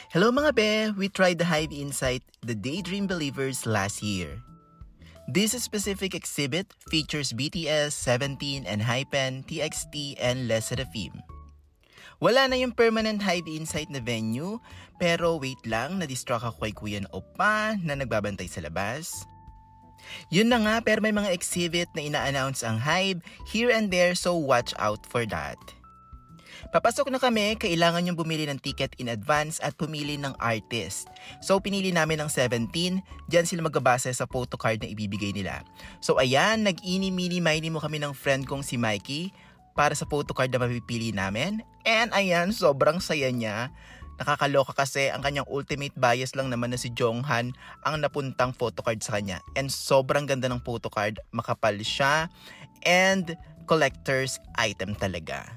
Hello mga be! We tried the Hive Insight, the Daydream Believers last year. This specific exhibit features BTS, 17, and Hypen, TXT, and Les Seraphim. Wala na yung permanent Hive Insight na venue, pero wait lang, na-distract ako kay Kuya Opa na nagbabantay sa labas. Yun na nga, pero may mga exhibit na ina-announce ang Hive here and there, so watch out for that. Papasok na kami, kailangan yung bumili ng ticket in advance at pumili ng artist. So pinili namin ng 17, dyan sila magbabase sa photocard na ibibigay nila. So ayan, nag-ini-mini-mini mo kami ng friend kong si Mikey para sa photocard na mapipili namin. And ayan, sobrang saya niya. Nakakaloka kasi ang kanyang ultimate bias lang naman na si Jonghan ang napuntang photocard sa kanya. And sobrang ganda ng photocard, makapal siya, and collector's item talaga.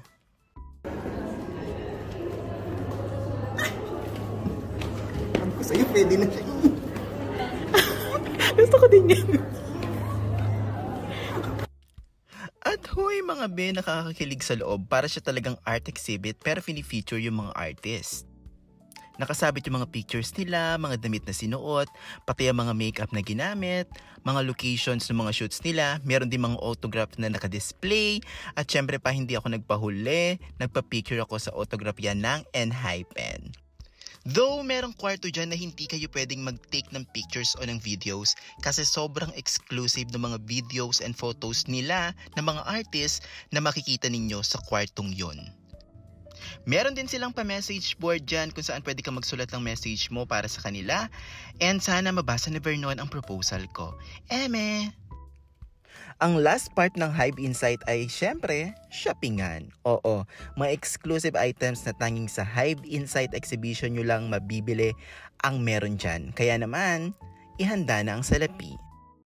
Sa'yo, pwede na siya. Gusto ko din yan. At hoy mga be, nakakakilig sa loob. Para siya talagang art exhibit pero fini-feature yung mga artist. Nakasabit yung mga pictures nila, mga damit na sinuot, pati ang mga makeup na ginamit, mga locations ng mga shoots nila, meron din mga autograph na nakadisplay, at syempre pa hindi ako nagpahuli, nagpa-picture ako sa autograph yan ng Enhypen. Though merong kwarto dyan na hindi kayo pwedeng mag-take ng pictures o ng videos kasi sobrang exclusive ng mga videos and photos nila ng mga artists na makikita ninyo sa kwartong yun. Meron din silang pa-message board dyan kung saan pwede kang magsulat ng message mo para sa kanila, and sana mabasa ni Vernon ang proposal ko. Eme! Ang last part ng Hive Insight ay syempre, shoppingan. Oo, mga exclusive items na tanging sa Hive Insight exhibition nyo lang mabibili ang meron dyan. Kaya naman, ihanda na ang salapi.